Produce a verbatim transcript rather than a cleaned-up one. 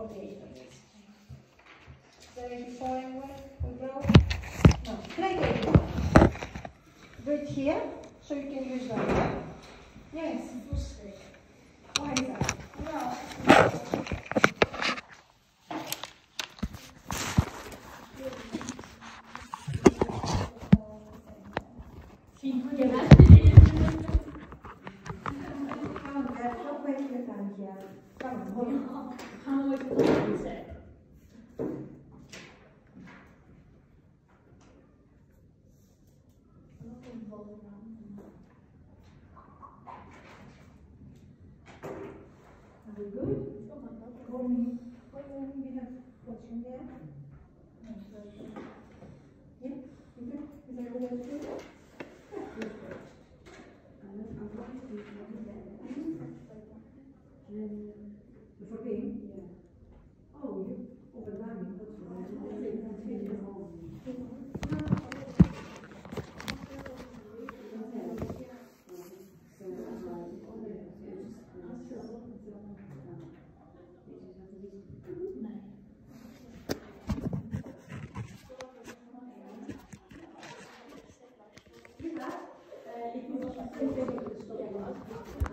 forty-eight degrees. seventy-four anyway, we go. No, try it. Do it here, so you can use that. Yes. Why is that? No. Are we good? When, when we have watching there? Yeah? You good? Is everybody else good? Yeah, good. For me? Yeah. Oh, you overrunning. Thank you.